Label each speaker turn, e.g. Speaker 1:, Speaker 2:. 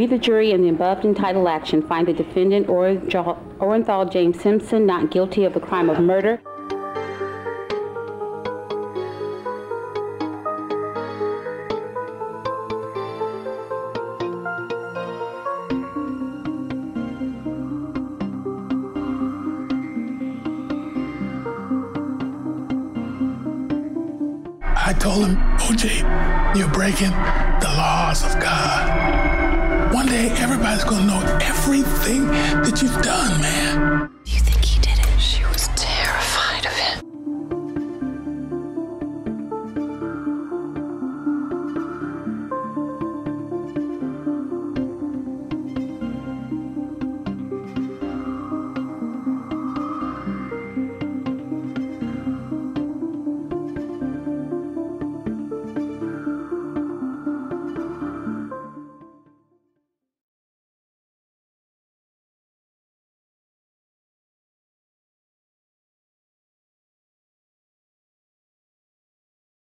Speaker 1: We, the jury, in the above entitled action, find the defendant, Orenthal James Simpson, not guilty of the crime of murder.
Speaker 2: I told him, OJ, you're breaking the laws of God. One day, everybody's gonna know everything that you've done, man.
Speaker 3: You